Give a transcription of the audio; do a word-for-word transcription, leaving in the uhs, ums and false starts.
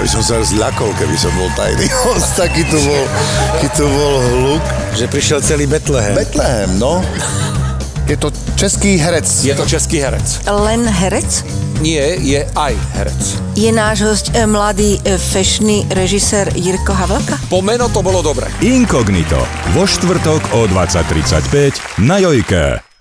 by som sa zľakol, keby som bol tajný host, taký tu bol, taký tu bol hluk. Že prišiel celý Betlehem. Betlehem, no. Je to český herec. Je to český herec. Len herec? Nie, je aj herec. Je náš host e, mladý e, fešný režisér Jirko Havelka? Po meno to bolo dobre. Inkognito. Vo štvrtok o dvadsať tridsaťpäť na Jojke.